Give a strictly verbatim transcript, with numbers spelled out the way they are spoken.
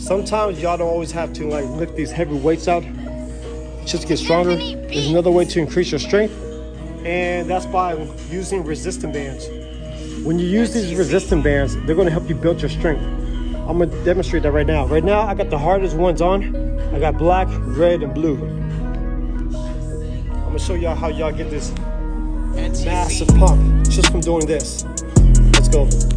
Sometimes y'all don't always have to like lift these heavy weights out just to get stronger. There's another way to increase your strength, and that's by using resistance bands. When you use these resistance bands, they're going to help you build your strength. I'm going to demonstrate that right now. Right now, I got the hardest ones on. I got black, red, and blue. I'm going to show y'all how y'all get this massive pump just from doing this. Let's go.